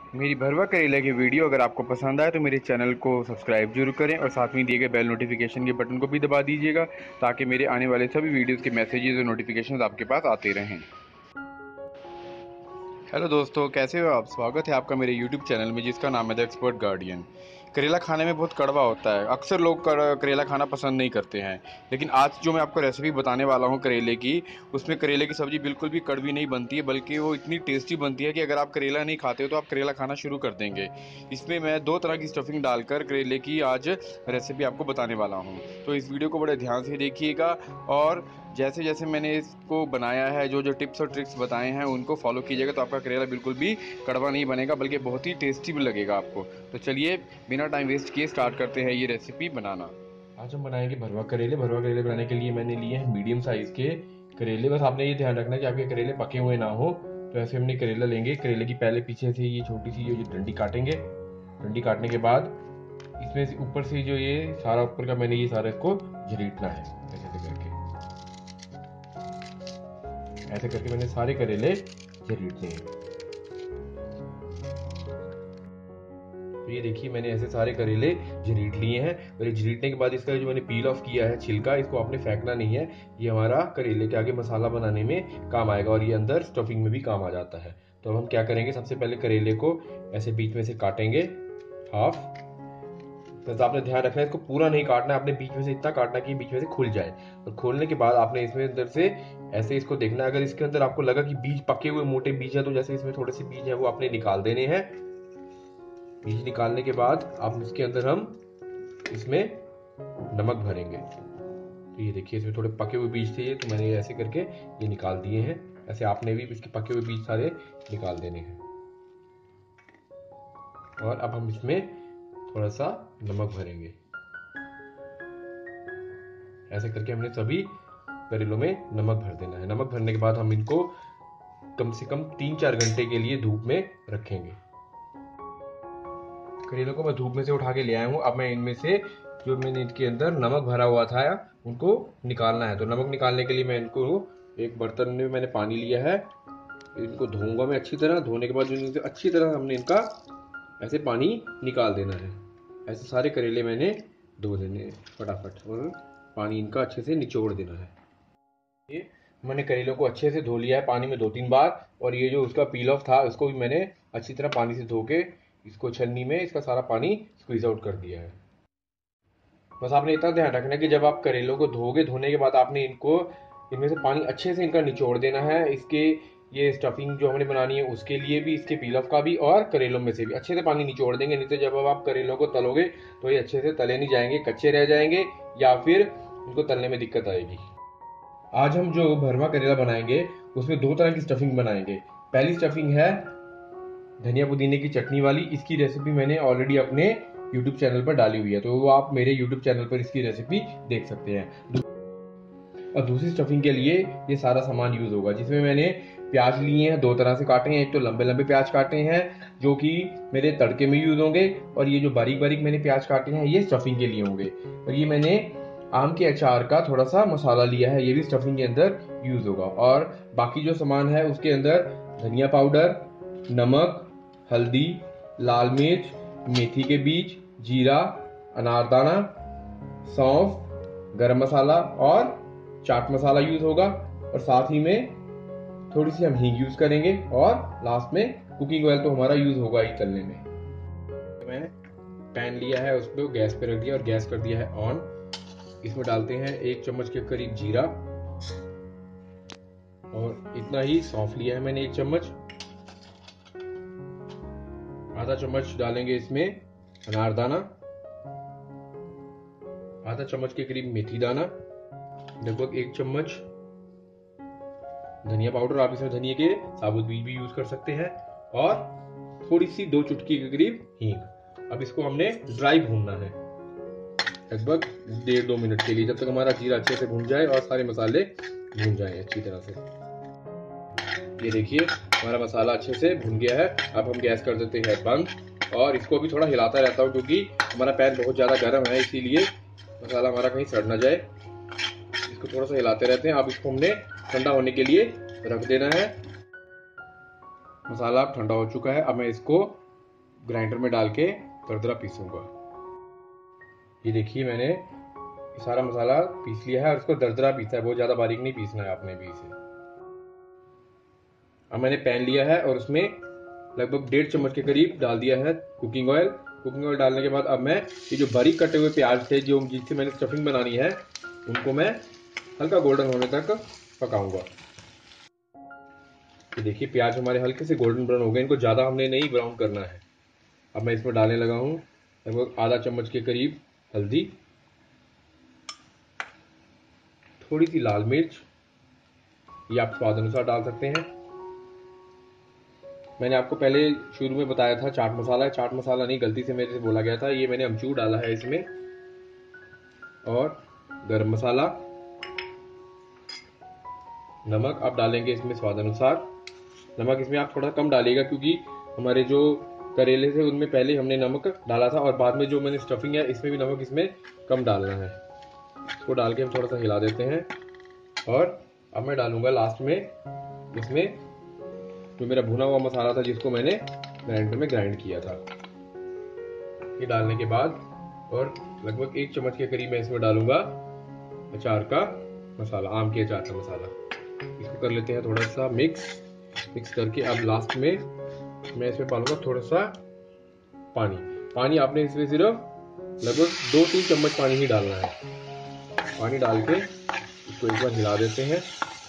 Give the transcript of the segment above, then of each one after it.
मेरी भरवा करेला की वीडियो अगर आपको पसंद आए तो मेरे चैनल को सब्सक्राइब जरूर करें और साथ में दिए गए बेल नोटिफिकेशन के बटन को भी दबा दीजिएगा ताकि मेरे आने वाले सभी वीडियोस के मैसेजेस और नोटिफिकेशंस आपके पास आते रहें। हेलो दोस्तों, कैसे हो आप? स्वागत है आपका मेरे यूट्यूब चैनल में जिसका नाम है द एक्सपर्ट गार्डियन। करेला खाने में बहुत कड़वा होता है, अक्सर लोग करेला खाना पसंद नहीं करते हैं, लेकिन आज जो मैं आपको रेसिपी बताने वाला हूं करेले की, उसमें करेले की सब्ज़ी बिल्कुल भी कड़वी नहीं बनती है, बल्कि वो इतनी टेस्टी बनती है कि अगर आप करेला नहीं खाते हो तो आप करेला खाना शुरू कर देंगे। इसमें मैं 2 तरह की स्टफिंग डालकर करेले की आज रेसिपी आपको बताने वाला हूँ, तो इस वीडियो को बड़े ध्यान से देखिएगा और जैसे जैसे मैंने इसको बनाया है, जो जो टिप्स और ट्रिक्स बताए हैं उनको फॉलो कीजिएगा तो आपका करेला बिल्कुल भी कड़वा नहीं बनेगा, बल्कि बहुत ही टेस्टी भी लगेगा आपको। तो चलिए बिना टाइम वेस्ट किए स्टार्ट करते हैं ये रेसिपी बनाना। आज हम बनाएंगे भरवा करेले। भरवा करेले बनाने के लिए मैंने लिए हैं मीडियम साइज़ के करेले। बस आपने ये ध्यान रखना है कि आपके करेले पके हुए ना हो। तो ऐसे हमने करेला लेंगे। करेले की पहले पीछे से ये छोटी सी जो डंडी काटेंगे। डंडी काटने के बाद इसमें से ऊपर से जो ये सारा ऊपर का मैंने ये सारा इसको झरीटना है। ऐसे करके मैंने सारे करेले झरीटने हैं। तो ये देखिए मैंने ऐसे सारे करेले झरीट लिए हैं और ये झरीटने के बाद इसका जो मैंने पील ऑफ किया है छिलका, इसको आपने फेंकना नहीं है। ये हमारा करेले के आगे मसाला बनाने में काम आएगा और ये अंदर स्टफिंग में भी काम आ जाता है। तो अब हम क्या करेंगे, सबसे पहले करेले को ऐसे बीच में से काटेंगे हाफ। तो आपने ध्यान रखना है इसको पूरा नहीं काटना है, आपने बीच में से इतना काटना कि बीच में से खुल जाए। और खोलने के बाद आपने इसमें अंदर से ऐसे इसको देखना है। अगर इसके अंदर आपको लगा कि बीज पके हुए मोटे बीज है तो जैसे इसमें थोड़े से बीज है वो आपने निकाल देने हैं। बीज निकालने के बाद आप इसके अंदर हम इसमें नमक भरेंगे। तो ये देखिए इसमें थोड़े पके हुए बीज थे, तो मैंने ऐसे करके ये निकाल दिए हैं। ऐसे आपने भी इसके पके हुए बीज सारे निकाल देने हैं। और अब हम इसमें थोड़ा सा नमक भरेंगे। ऐसे करके हमने सभी करेलों में नमक भर देना है। नमक भरने के बाद हम इनको कम से कम 3-4 घंटे के लिए धूप में रखेंगे। करेलों को मैं धूप में से उठा के ले आया हूँ। अब मैं इनमें से जो मैंने इनके अंदर नमक भरा हुआ था उनको निकालना है। तो नमक निकालने के लिए मैं इनको एक बर्तन में मैंने पानी लिया है। इनको धोऊंगा मैं अच्छी तरह। धोने के बाद जो अच्छी तरह हमने इनका ऐसे पानी निकाल देना है। ऐसे सारे करेले मैंने धो देने हैं फटाफट और पानी इनका अच्छे से निचोड़ देना है। ये मैंने करेलों को अच्छे से धो लिया है पानी में 2-3 बार। और ये जो उसका पील ऑफ था उसको भी मैंने अच्छी तरह पानी से धो के इसको छन्नी में इसका सारा पानी स्क्वीज आउट कर दिया है। बस आपने इतना ध्यान रखना है कि जब आप करेलों को धोगे, धोने के बाद आपने इनमें से पानी अच्छे से इनका निचोड़ देना है। इसके ये स्टफिंग जो हमने बनानी है उसके लिए भी, इसके पील ऑफ का भी और करेलों में से भी अच्छे से पानी निचोड़ देंगे। नहीं तो जब आप करेलों को तलोगे तो ये अच्छे से तले नहीं जाएंगे, कच्चे रह जाएंगे या फिर इनको तलने में दिक्कत आएगी। आज हम जो भरवा करेला बनाएंगे उसमें 2 तरह की स्टफिंग बनाएंगे। पहली स्टफिंग है धनिया पुदीने की चटनी वाली। इसकी रेसिपी मैंने ऑलरेडी अपने YouTube चैनल पर डाली हुई है, तो वो आप मेरे YouTube चैनल पर इसकी रेसिपी देख सकते हैं। और दूसरी स्टफिंग के लिए ये सारा सामान यूज होगा, जिसमें मैंने प्याज लिए हैं, 2 तरह से काटे हैं। एक तो लंबे लंबे प्याज काटे हैं जो कि मेरे तड़के में यूज होंगे, और ये जो बारीक बारीक मैंने प्याज काटे हैं ये स्टफिंग के लिए होंगे। और ये मैंने आम के अचार का थोड़ा सा मसाला लिया है, ये भी स्टफिंग के अंदर यूज होगा। और बाकी जो सामान है उसके अंदर धनिया पाउडर, नमक, हल्दी, लाल मिर्च, मेथी के बीज, जीरा, अनारदाना, सौंफ, गरम मसाला और चाट मसाला यूज होगा। और साथ ही में थोड़ी सी हम हींग यूज करेंगे और लास्ट में कुकिंग ऑयल तो हमारा यूज होगा ही तलने में। मैंने पैन लिया है, उस पर गैस पे रख दिया और गैस कर दिया है ऑन। इसमें डालते हैं 1 चम्मच के करीब जीरा और इतना ही सौंफ लिया है मैंने 1 चम्मच। आधा चम्मच डालेंगे इसमें अनारदाना, आधा चम्मच के करीब मेथी दाना, लगभग 1 चम्मच धनिया पाउडर। आप इसमें धनिया के साबुत बीज भी यूज कर सकते हैं और थोड़ी सी 2 चुटकी के करीब हींग। अब इसको हमने ड्राई भूनना है लगभग 1.5-2 मिनट के लिए, जब तक हमारा जीरा अच्छे से भून जाए और सारे मसाले भून जाए अच्छी तरह से। ये देखिए हमारा मसाला अच्छे से भुन गया है। अब हम गैस कर देते हैं बंद और इसको भी थोड़ा हिलाता रहता हूँ क्योंकि हमारा पैन बहुत ज़्यादा गर्म है, इसीलिए मसाला हमारा कहीं सड़ ना जाए। इसको थोड़ा सा हिलाते रहते हैं। अब इसको हमने ठंडा होने के लिए रख देना है। मसाला ठंडा हो चुका है। अब मैं इसको ग्राइंडर में डाल के दरदरा पीसूंगा। ये देखिए मैंने सारा मसाला पीस लिया है और इसको दरदरा पीसा है, बहुत ज़्यादा बारीक नहीं पीसना है आपने भी इसे। अब मैंने पैन लिया है और उसमें लगभग 1.5 चम्मच के करीब डाल दिया है कुकिंग ऑयल। कुकिंग ऑयल डालने के बाद अब मैं ये जो बारीक कटे हुए प्याज थे जो जिससे मैंने स्टफिंग बनानी है उनको मैं हल्का गोल्डन होने तक पकाऊंगा। ये देखिए प्याज हमारे हल्के से गोल्डन ब्राउन हो गए, इनको ज़्यादा हमने नहीं ब्राउन करना है। अब मैं इसमें डालने लगा हूँ लगभग आधा चम्मच के करीब हल्दी, थोड़ी सी लाल मिर्च, ये आप स्वाद अनुसार डाल सकते हैं। मैंने आपको पहले शुरू में बताया था चाट मसाला है, चाट मसाला नहीं, गलती से मेरे से बोला गया था, ये मैंने अमचूर डाला है इसमें, और गरम मसाला, नमक आप डालेंगे इसमें स्वाद अनुसार। नमक इसमें आप थोड़ा कम डालिएगा क्योंकि हमारे जो करेले थे उनमें पहले हमने नमक डाला था और बाद में जो मैंने स्टफिंग है इसमें भी नमक इसमें कम डालना है। इसको डाल के हम थोड़ा सा हिला देते हैं और अब मैं डालूंगा लास्ट में इसमें जो मेरा भुना हुआ मसाला था जिसको मैंने ग्राइंडर में ग्राइंड किया था। ये डालने के बाद और लगभग 1 चम्मच के करीब मैं इसमें डालूंगा अचार का मसाला, आम के अचार का मसाला। इसको कर लेते हैं थोड़ा सा मिक्स करके अब लास्ट में मैं इसमें डालूंगा थोड़ा सा पानी आपने इसमें सिर्फ लगभग 2-3 चम्मच पानी ही डालना है। पानी डाल के इसको एक बार हिला देते हैं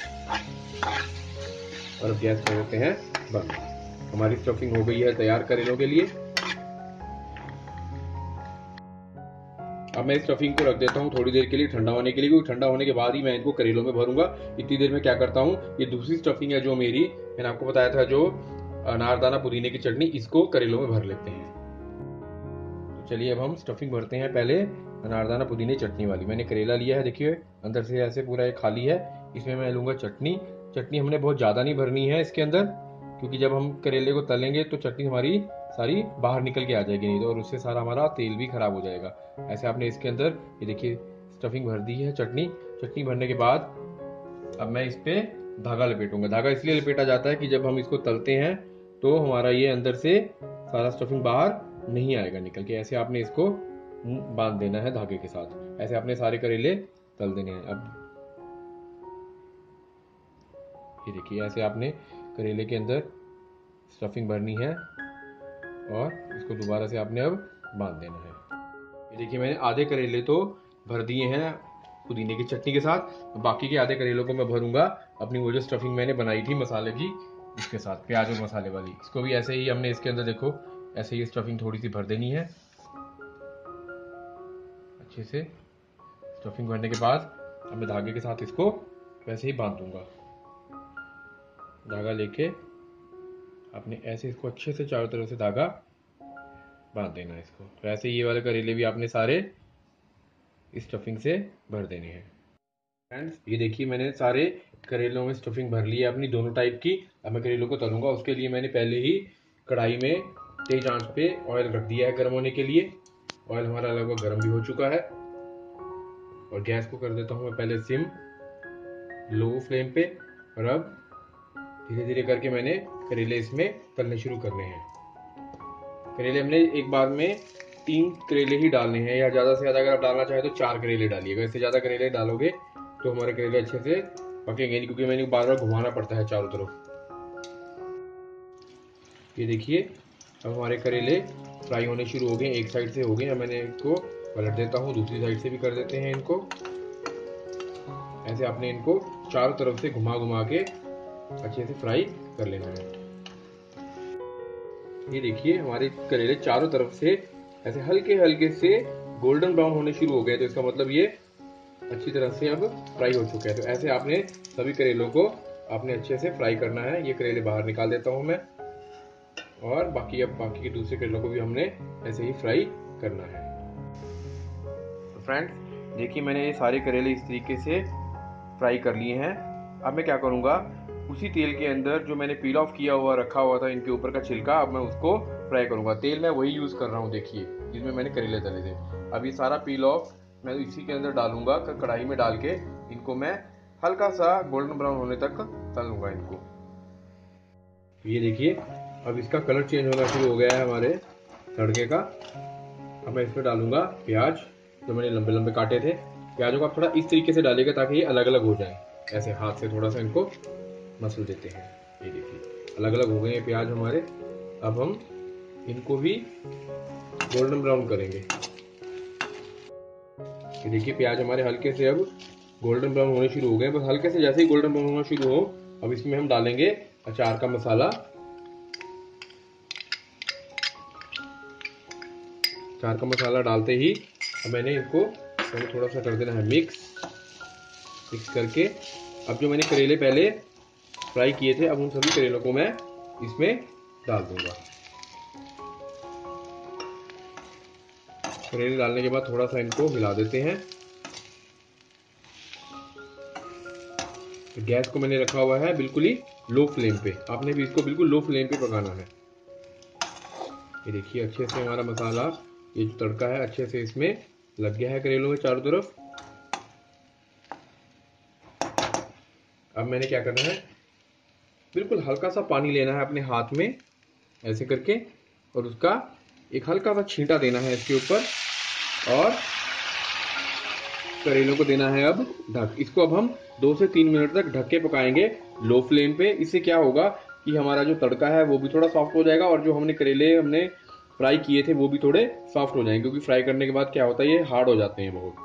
और अब गैस कर देते हैं बंद। हमारी स्टफिंग हो गई है तैयार करेलों के लिए। अब मैं इस स्टफिंग को रख देता हूँ थोड़ी देर के लिए ठंडा होने के लिए, क्योंकि ठंडा होने के बाद ही मैं इनको करेलों में भरूंगा। इतनी देर में क्या करता हूँ, ये दूसरी स्टफिंग है जो मेरी, मैंने आपको बताया था जो अनारदाना पुदीने की चटनी, इसको करेलों में भर लेते हैं। तो चलिए अब हम स्टफिंग भरते हैं। पहले अनारदाना पुदीने चटनी वाली मैंने करेला लिया है, देखिए अंदर से ऐसे पूरा ये खाली है। इसमें मैं लूंगा चटनी हमने बहुत ज़्यादा नहीं भरनी है इसके अंदर, क्योंकि जब हम करेले को तलेंगे तो चटनी हमारी सारी बाहर निकल के आ जाएगी, नहीं तो और उससे सारा हमारा तेल भी खराब हो जाएगा। ऐसे आपने इसके अंदर ये देखिए स्टफिंग भर दी है। चटनी भरने के बाद अब मैं इस पे धागा लपेटूंगा। धागा इसलिए लपेटा जाता है कि जब हम इसको तलते हैं तो हमारा ये अंदर से सारा स्टफिंग बाहर नहीं आएगा निकल के। ऐसे आपने इसको बांध देना है धागे के साथ। ऐसे आपने सारे करेले तल देने हैं। अब ये देखिए ऐसे आपने करेले के अंदर स्टफिंग भरनी है और इसको दोबारा से आपने अब बांध देना है। ये देखिए मैंने आधे करेले तो भर दिए हैं पुदीने की चटनी के साथ। बाकी के आधे करेलों को मैं भरूंगा अपनी वो जो स्टफिंग मैंने बनाई थी मसाले की इसके साथ, प्याज और मसाले वाली। इसको भी ऐसे ही हमने इसके अंदर देखो ऐसे ही स्टफिंग थोड़ी सी भर देनी है। अच्छे से स्टफिंग भरने के बाद अब मैं धागे के साथ इसको वैसे ही बांध दूंगा। धागा लेके आपने ऐसे इसको अच्छे से चारों तरफ से धागा बांध देना है इसको। तो ऐसे ये वाले करेले भी आपने सारे इस स्टफिंग से भर देने हैं। फ्रेंड्स ये देखिए मैंने सारे करेलों में स्टफिंग भर ली है अपनी दोनों टाइप की। अब मैं करेलों को तलूंगा। उसके लिए मैंने पहले ही कढ़ाई में तेज आंच पे ऑयल रख दिया है गर्म होने के लिए। ऑयल हमारा लगभग गर्म भी हो चुका है और गैस को कर देता हूँ मैं पहले सिम, लो फ्लेम पे। और अब धीरे धीरे करके मैंने करेले इसमें तलने शुरू करने हैं। करेले हमने एक बार में 3 करेले ही डालने हैं, या ज़्यादा से ज़्यादा अगर आप डालना चाहें तो 4 करेले डालिएगा। इससे ज़्यादा करेले डालोगे तो हमारे करेले अच्छे से पकेंगे नहीं, क्योंकि मैंने बार बार घुमाना पड़ता है चारों तरफ। ये देखिए अब हमारे करेले फ्राई होने शुरू हो गए, एक साइड से हो गए। मैंने इनको पलट देता हूँ, दूसरी साइड से भी कर देते हैं इनको। ऐसे आपने इनको चारों तरफ से घुमा घुमा के अच्छे से फ्राई कर लेना है। ये देखिए हमारे करेले चारों तरफ से ऐसे हल्के हल्के से गोल्डन ब्राउन होने शुरू हो गए, तो इसका मतलब ये अच्छी तरह से अब फ्राई हो चुके हैं। तो ऐसे आपने सभी करेलों को आपने अच्छे से फ्राई करना है। ये करेले बाहर निकाल देता हूं मैं, और बाकी के दूसरे करेलों को भी हमने ऐसे ही फ्राई करना है। तो फ्रेंड्स देखिए मैंने ये सारे करेले इस तरीके से फ्राई कर लिए हैं। अब मैं क्या करूँगा, उसी तेल के अंदर जो मैंने पील ऑफ किया हुआ रखा हुआ था इनके ऊपर का छिलका, अब मैं उसको फ्राई करूँगा। तेल मैं वही यूज़ कर रहा हूँ देखिए जिसमें मैंने करेले तले थे। अब ये सारा पील ऑफ मैं इसी के अंदर डालूंगा, कढ़ाई में डाल के इनको मैं हल्का सा गोल्डन ब्राउन होने तक तलूंगा इनको। ये देखिए अब इसका कलर चेंज होना शुरू हो गया है हमारे तड़के का। अब मैं इसमें डालूंगा प्याज जो मैंने लंबे लंबे काटे थे। प्याजों को आप थोड़ा इस तरीके से डालिएगा ताकि ये अलग अलग हो जाए। ऐसे हाथ से थोड़ा सा इनको मसल देते हैं। ये देखिए अलग अलग हो गए हैं प्याज हमारे। अब हम इनको भी गोल्डन ब्राउन करेंगे। ये देखिए प्याज हमारे हल्के से अब गोल्डन ब्राउन होने शुरू हो गए। बस हल्के से जैसे ही गोल्डन ब्राउन होना शुरू हो, अब इसमें हम डालेंगे अचार का मसाला। अचार का मसाला डालते ही अब मैंने इनको थोड़ा सा कर देना है मिक्स करके। अब जो मैंने करेले पहले फ्राई किए थे, अब उन सभी करेलों को मैं इसमें डाल दूंगा। करेले डालने के बाद थोड़ा सा इनको मिला देते हैं। तो गैस को मैंने रखा हुआ है बिल्कुल ही लो फ्लेम पे। आपने भी इसको बिल्कुल लो फ्लेम पे पकाना है। ये देखिए अच्छे से हमारा मसाला, ये जो तड़का है अच्छे से इसमें लग गया है करेलों में चारों तरफ। अब मैंने क्या करना है, बिल्कुल हल्का सा पानी लेना है अपने हाथ में ऐसे करके, और उसका एक हल्का सा छींटा देना है इसके ऊपर, और करेलों को देना है अब ढक। इसको अब हम 2 से 3 मिनट तक ढक के पकाएंगे लो फ्लेम पे। इससे क्या होगा कि हमारा जो तड़का है वो भी थोड़ा सॉफ्ट हो जाएगा, और जो हमने फ्राई किए थे वो भी थोड़े सॉफ्ट हो जाएंगे, क्योंकि फ्राई करने के बाद क्या होता है ये हार्ड हो जाते हैं बहुत।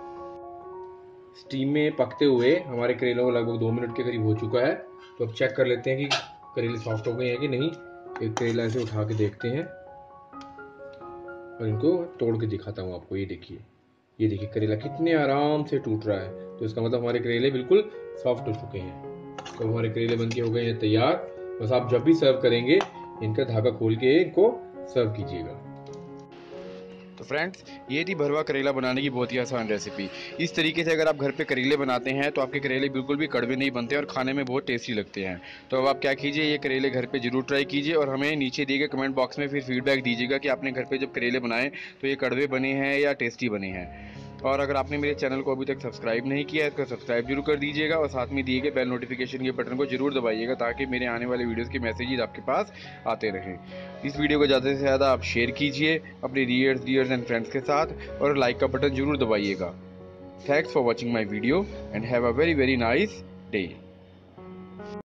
स्टीम में पकते हुए हमारे करेलों को लगभग 2 मिनट के करीब हो चुका है। तो अब चेक कर लेते हैं कि करेले सॉफ्ट हो गए हैं कि नहीं। एक करेला ऐसे उठा के देखते हैं और इनको तोड़ के दिखाता हूँ आपको। ये देखिए करेला कितने आराम से टूट रहा है। तो इसका मतलब हमारे करेले बिल्कुल सॉफ्ट हो चुके हैं। तो हमारे करेले बनके हो गए हैं तैयार। बस आप जब भी सर्व करेंगे इनका धागा खोल के इनको सर्व कीजिएगा। तो फ्रेंड्स, ये थी भरवा करेला बनाने की बहुत ही आसान रेसिपी। इस तरीके से अगर आप घर पे करेले बनाते हैं तो आपके करेले बिल्कुल भी कड़वे नहीं बनते और खाने में बहुत टेस्टी लगते हैं। तो अब आप क्या कीजिए, ये करेले घर पे जरूर ट्राई कीजिए, और हमें नीचे दिए गए कमेंट बॉक्स में फिर फीडबैक दीजिएगा कि आपने घर पे जब करेले बनाए तो ये कड़वे बने हैं या टेस्टी बने हैं। और अगर आपने मेरे चैनल को अभी तक सब्सक्राइब नहीं किया है तो सब्सक्राइब जरूर कर दीजिएगा, और साथ में दिए गए बेल नोटिफिकेशन के बटन को जरूर दबाइएगा ताकि मेरे आने वाले वीडियोस के मैसेजेस आपके पास आते रहें। इस वीडियो को ज़्यादा से ज़्यादा आप शेयर कीजिए अपने रियर्स एंड फ्रेंड्स के साथ, और लाइक का बटन जरूर दबाइएगा। Thanks for watching my video and have a very nice day.